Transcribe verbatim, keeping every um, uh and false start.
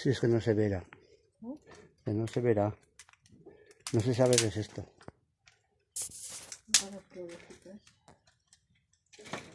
Si es que no se verá. ¿No? Que no se verá. No se sabe qué es esto. Para las florecitas.